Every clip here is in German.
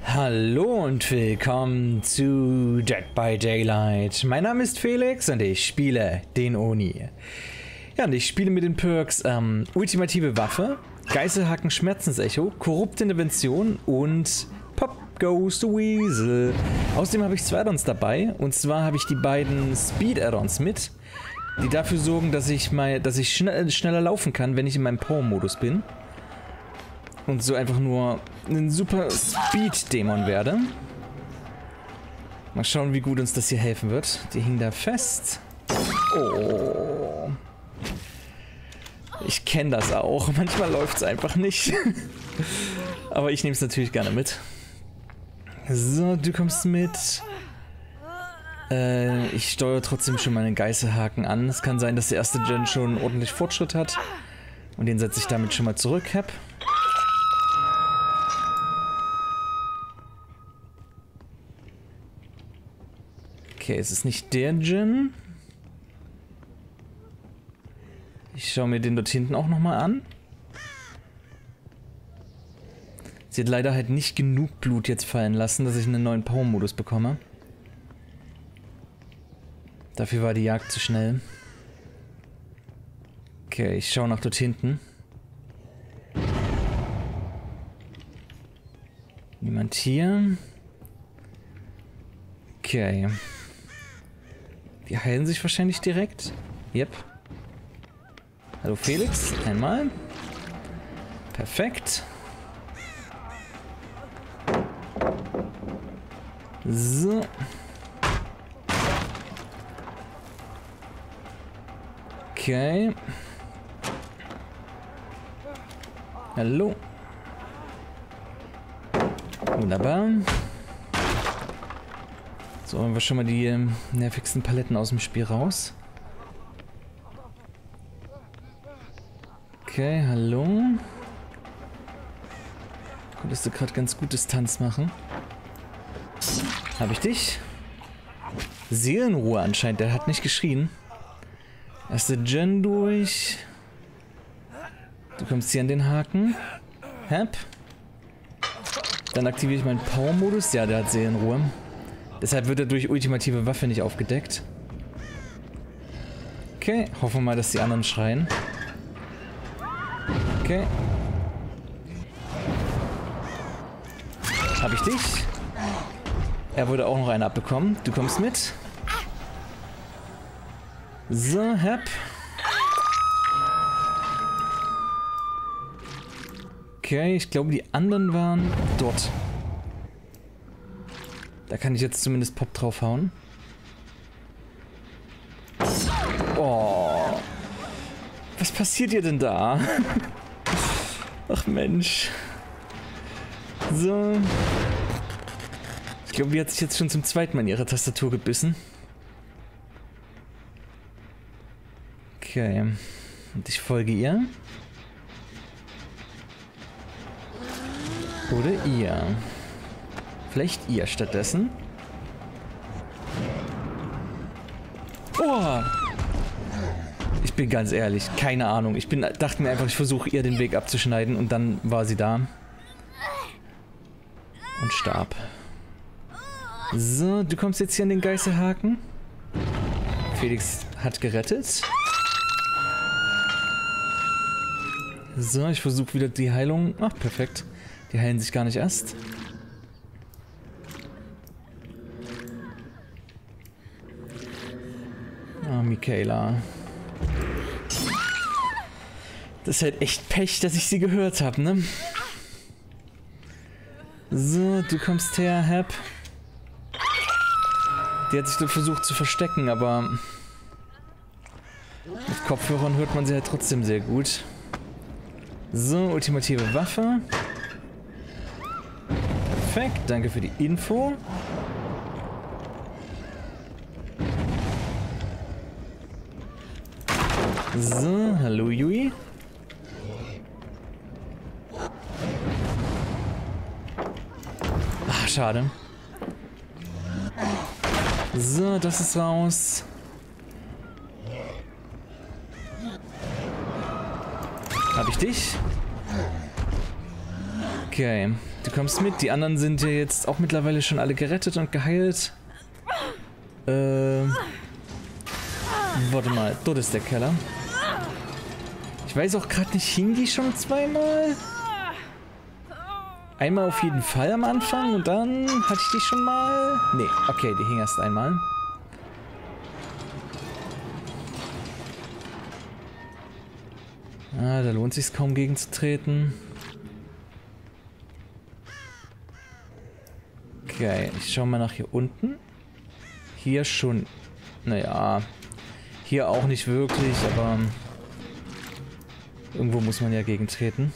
Hallo und willkommen zu Dead by Daylight. Mein Name ist Felix und ich spiele den Oni. Ja, und ich spiele mit den Perks Ultimative Waffe, Geißelhaken Schmerzensecho, Korrupte Intervention und Pop Goes the Weasel. Außerdem habe ich zwei Add-ons dabei, und zwar habe ich die beiden Speed Add-ons mit, die dafür sorgen, dass ich schneller laufen kann, wenn ich in meinem Power-Modus bin. Und so einfach nur ein super Speed-Dämon werde. Mal schauen, wie gut uns das hier helfen wird. Die hingen da fest. Oh. Ich kenne das auch. Manchmal läuft es einfach nicht. Aber ich nehme es natürlich gerne mit. So, du kommst mit. Ich steuere trotzdem schon meinen Geißelhaken an. Es kann sein, dass der erste Gen schon ordentlich Fortschritt hat. Und den setze ich damit schon mal zurück, Hep. Okay, es ist nicht der Gen. Ich schaue mir den dort hinten auch nochmal an. Sie hat leider halt nicht genug Blut jetzt fallen lassen, dass ich einen neuen Power-Modus bekomme. Dafür war die Jagd zu schnell. Okay, ich schaue nach dort hinten. Niemand hier. Okay. Die heilen sich wahrscheinlich direkt. Yep. Hallo Felix, einmal. Perfekt. So. Okay. Hallo. Wunderbar. So, haben wir schon mal die nervigsten Paletten aus dem Spiel raus. Okay, hallo. Konntest du gerade ganz gut Distanz machen. Habe ich dich? Seelenruhe anscheinend, der hat nicht geschrien. Erste Gen durch. Du kommst hier an den Haken. Hep. Dann aktiviere ich meinen Power-Modus. Ja, der hat Seelenruhe. Deshalb wird er durch ultimative Waffe nicht aufgedeckt. Okay, hoffen wir mal, dass die anderen schreien. Okay. Hab ich dich? Er wurde auch noch eine abbekommen. Du kommst mit. So, Hep. Okay, ich glaube, die anderen waren dort. Da kann ich jetzt zumindest Pop draufhauen. Oh. Was passiert ihr denn da? Ach Mensch. So. Ich glaube, die hat sich jetzt schon zum zweiten Mal in ihre Tastatur gebissen. Okay. Und ich folge ihr. Oder ihr. Vielleicht ihr stattdessen. Oh! Ich bin ganz ehrlich, keine Ahnung. Dachte mir einfach, ich versuche ihr den Weg abzuschneiden, und dann war sie da. Und starb. So, du kommst jetzt hier an den Geißelhaken. Felix hat gerettet. So, ich versuche wieder die Heilung. Ach, perfekt. Die heilen sich gar nicht erst. Ah, Michaela. Das ist halt echt Pech, dass ich sie gehört habe, ne? So, du kommst her, Hep. Die hat sich dort versucht zu verstecken, aber mit Kopfhörern hört man sie halt trotzdem sehr gut. So, ultimative Waffe. Perfekt, danke für die Info. So, hallo Yui. Ach, schade. So, das ist raus. Hab ich dich? Okay. Du kommst mit. Die anderen sind ja jetzt auch mittlerweile schon alle gerettet und geheilt. Warte mal. Dort ist der Keller. Ich weiß auch gerade nicht, hing die schon zweimal? Einmal auf jeden Fall am Anfang und dann hatte ich die schon mal. Nee, okay, die hing erst einmal. Ah, da lohnt sich kaum gegenzutreten. Okay, ich schaue mal nach hier unten. Hier schon. Naja. Hier auch nicht wirklich, aber irgendwo muss man ja gegentreten.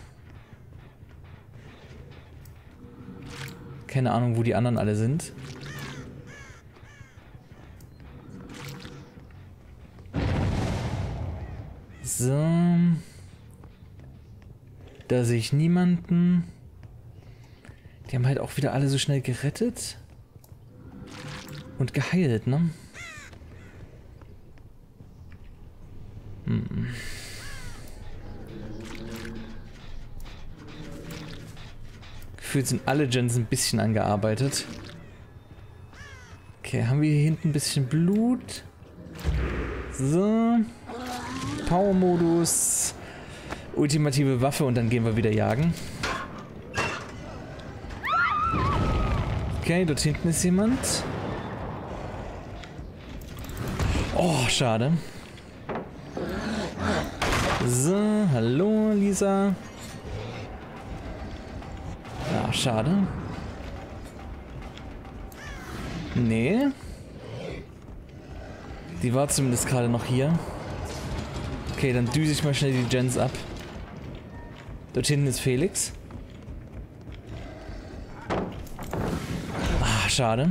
Keine Ahnung, wo die anderen alle sind. So. Da sehe ich niemanden. Die haben halt auch wieder alle so schnell gerettet. Und geheilt, ne? Gefühlt sind alle Gens ein bisschen angearbeitet. Okay, haben wir hier hinten ein bisschen Blut. So. Power-Modus. Ultimative Waffe und dann gehen wir wieder jagen. Okay, dort hinten ist jemand. Oh, schade. So, hallo Lisa. Ja, schade. Nee. Die war zumindest gerade noch hier. Okay, dann düse ich mal schnell die Gens ab. Dort hinten ist Felix. Ah, schade.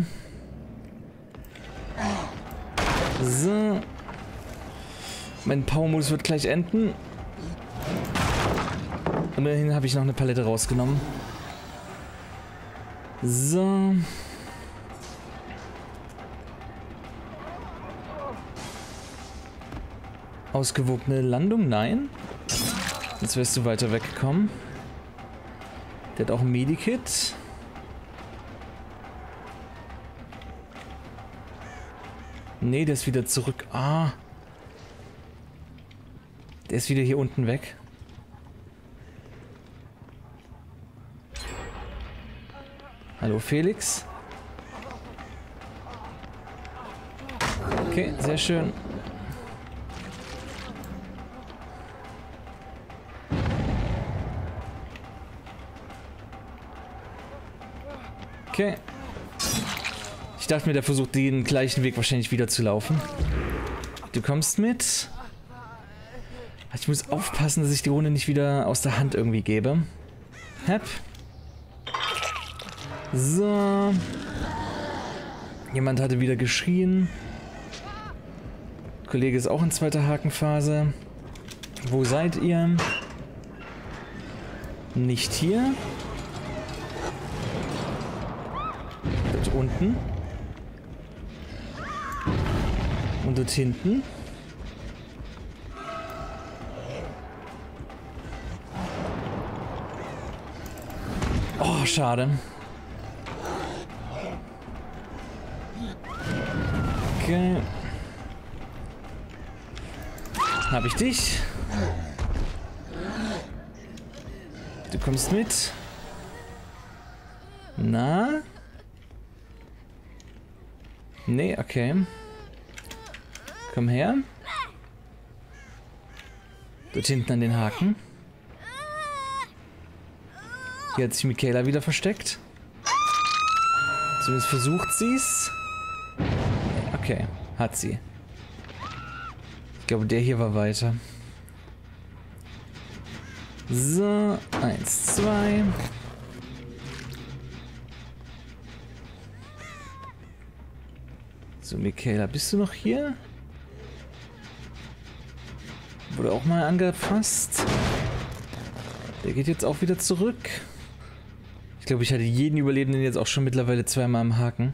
So. Mein Power-Modus wird gleich enden. Und immerhin habe ich noch eine Palette rausgenommen. So. Ausgewogene Landung? Nein. Jetzt wärst du weiter weggekommen. Der hat auch ein Medikit. Nee, der ist wieder zurück. Ah. Der ist wieder hier unten weg. Hallo Felix. Okay, sehr schön. Okay. Ich dachte mir, der versucht den gleichen Weg wahrscheinlich wieder zu laufen. Du kommst mit. Ich muss aufpassen, dass ich die Runde nicht wieder aus der Hand irgendwie gebe. Hep. So. Jemand hatte wieder geschrien. Kollege ist auch in zweiter Hakenphase. Wo seid ihr? Nicht hier. Dort unten. Und dort hinten. Oh, schade. Okay. Hab ich dich? Du kommst mit? Na? Nee, okay. Komm her. Dort hinten an den Haken. Hier hat sich Michaela wieder versteckt. Zumindest versucht sie's. Okay, hat sie. Ich glaube, der hier war weiter. So, 1, 2. So, Michaela, bist du noch hier? Wurde auch mal angefasst. Der geht jetzt auch wieder zurück. Ich glaube, ich hatte jeden Überlebenden jetzt auch schon mittlerweile zweimal am Haken.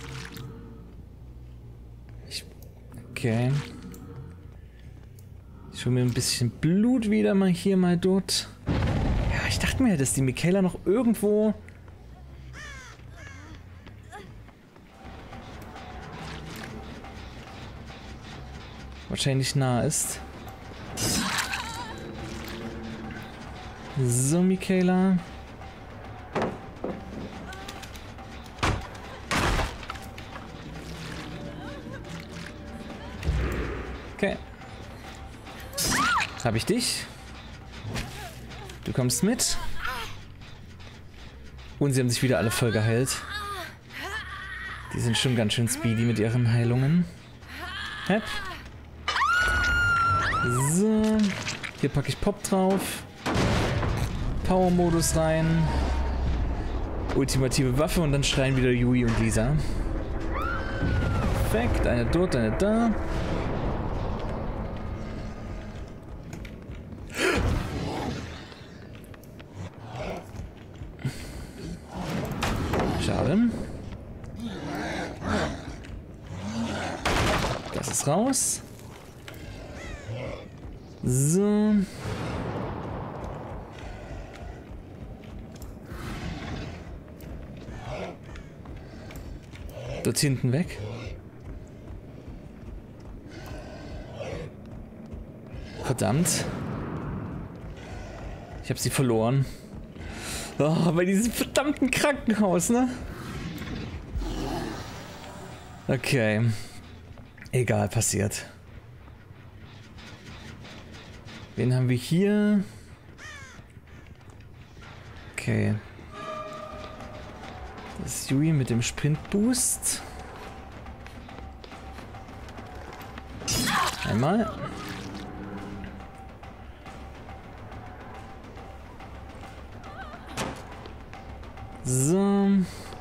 Okay. Ich Ich hole mir ein bisschen Blut wieder, mal hier, mal dort. Ja, ich dachte mir, dass die Michaela noch irgendwo... wahrscheinlich nah ist. So, Michaela. Okay. Habe ich dich? Du kommst mit. Und sie haben sich wieder alle voll geheilt. Die sind schon ganz schön speedy mit ihren Heilungen. Hep. So. Hier packe ich Pop drauf. Power-Modus rein. Ultimative Waffe und dann schreien wieder Yui und Lisa. Perfekt. Eine dort, eine da. Schade. Das ist raus. So. Dort hinten weg. Verdammt. Ich habe sie verloren. Oh, bei diesem verdammten Krankenhaus, ne? Okay. Egal, passiert. Wen haben wir hier? Okay. Das ist Yui mit dem Sprint-Boost. Einmal. So.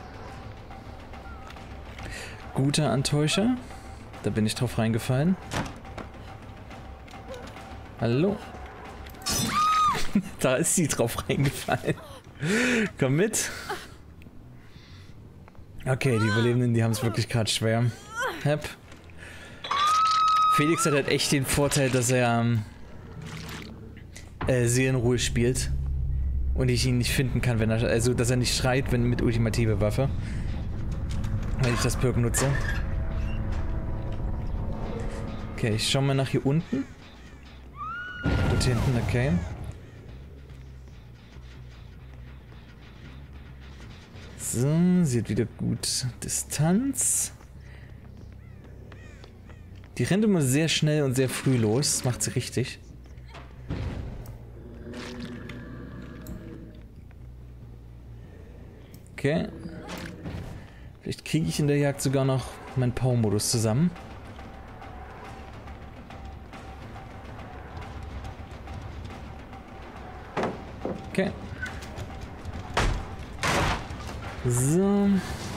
Guter Antäuscher. Da bin ich drauf reingefallen. Hallo. Da ist sie drauf reingefallen. Komm mit. Okay, die Überlebenden, die haben es wirklich gerade schwer. Hep. Felix hat halt echt den Vorteil, dass er Seelenruhe spielt. Und ich ihn nicht finden kann, wenn er, also dass er nicht schreit, wenn mit ultimative Waffe. Wenn ich das Perk nutze. Okay, ich schau mal nach hier unten. Dort hinten, okay. So, sie hat wieder gut Distanz. Die rennt immer sehr schnell und sehr früh los. Das macht sie richtig. Okay. Vielleicht kriege ich in der Jagd sogar noch meinen Power-Modus zusammen. Okay. So.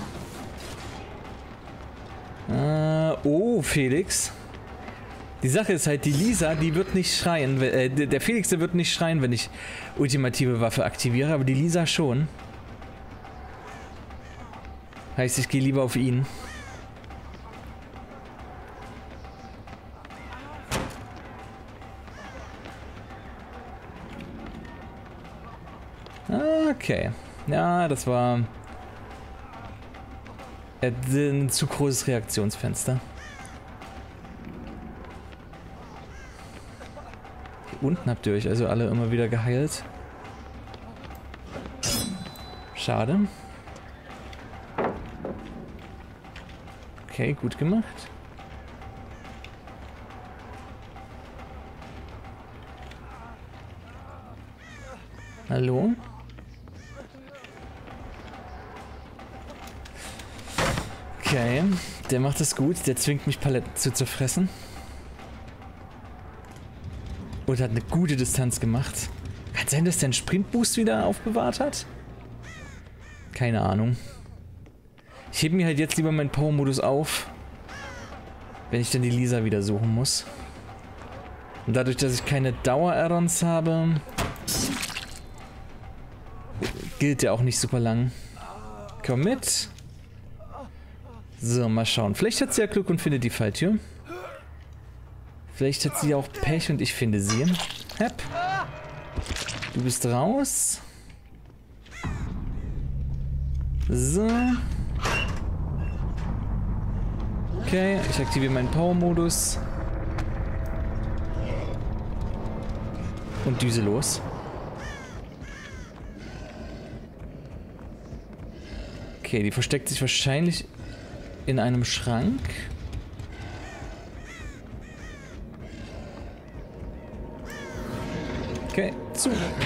Oh, Felix. Die Sache ist halt, die Lisa, die wird nicht schreien. Der Felix, der wird nicht schreien, wenn ich ultimative Waffe aktiviere, aber die Lisa schon. Heißt, ich gehe lieber auf ihn. Okay. Ja, das war ein zu großes Reaktionsfenster. Hier unten habt ihr euch also alle immer wieder geheilt. Schade. Okay, gut gemacht. Hallo? Okay, der macht es gut. Der zwingt mich, Paletten zu zerfressen. Und hat eine gute Distanz gemacht. Kann sein, dass der einen Sprintboost wieder aufbewahrt hat? Keine Ahnung. Ich hebe mir halt jetzt lieber meinen Power-Modus auf, wenn ich dann die Lisa wieder suchen muss. Und dadurch, dass ich keine Dauer-Add-ons habe, gilt der auch nicht super lang. Komm mit. So, mal schauen. Vielleicht hat sie ja Glück und findet die Falltür. Vielleicht hat sie ja auch Pech und ich finde sie. Hepp. Du bist raus. So. Okay, ich aktiviere meinen Power-Modus. Und düse los. Okay, die versteckt sich wahrscheinlich in einem Schrank. Okay, zu.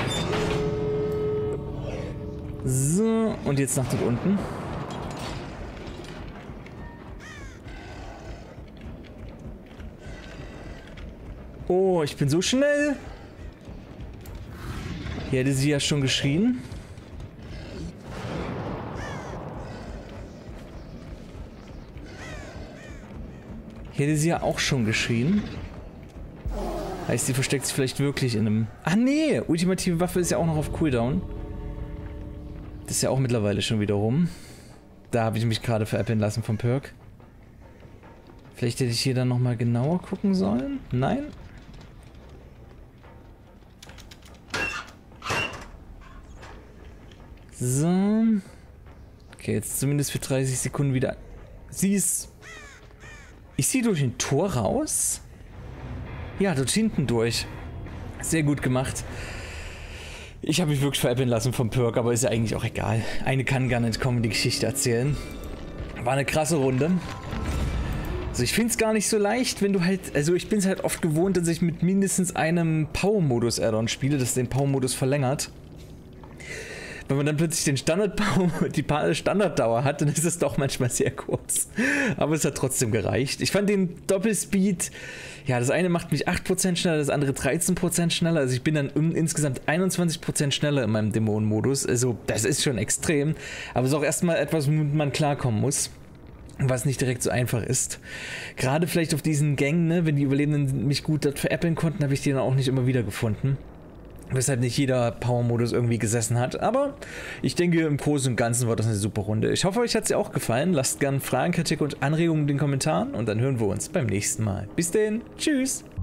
So, und jetzt nach dort unten. Oh, ich bin so schnell. Hier hätte sie ja schon geschrien. Hier hätte sie ja auch schon geschrien. Heißt, sie versteckt sich vielleicht wirklich in einem... Ah, nee! Ultimative Waffe ist ja auch noch auf Cooldown. Das ist ja auch mittlerweile schon wieder rum. Da habe ich mich gerade veräppeln lassen vom Perk. Vielleicht hätte ich hier dann nochmal genauer gucken sollen? Nein? So. Okay, jetzt zumindest für 30 Sekunden wieder... Sie ist... Ist sie durch ein Tor raus? Ja, dort hinten durch. Sehr gut gemacht. Ich habe mich wirklich veräppeln lassen vom Perk, aber ist ja eigentlich auch egal. Eine kann gar nicht kommen, die Geschichte erzählen. War eine krasse Runde. Also ich finde es gar nicht so leicht, wenn du halt... Also ich bin es halt oft gewohnt, dass ich mit mindestens einem Power-Modus-Add-on spiele, das den Power-Modus verlängert. Wenn man dann plötzlich den die Standarddauer hat, dann ist es doch manchmal sehr kurz. Aber es hat trotzdem gereicht. Ich fand den Doppelspeed, ja, das eine macht mich 8% schneller, das andere 13% schneller. Also ich bin dann insgesamt 21% schneller in meinem Dämonenmodus. Also das ist schon extrem. Aber es ist auch erstmal etwas, womit man klarkommen muss. Was nicht direkt so einfach ist. Gerade vielleicht auf diesen Gängen, ne, wenn die Überlebenden mich gut dort veräppeln konnten, habe ich die dann auch nicht immer wieder gefunden. Weshalb nicht jeder Power-Modus irgendwie gesessen hat. Aber ich denke, im Großen und Ganzen war das eine super Runde. Ich hoffe, euch hat sie auch gefallen. Lasst gerne Fragen, Kritik und Anregungen in den Kommentaren. Und dann hören wir uns beim nächsten Mal. Bis denn. Tschüss.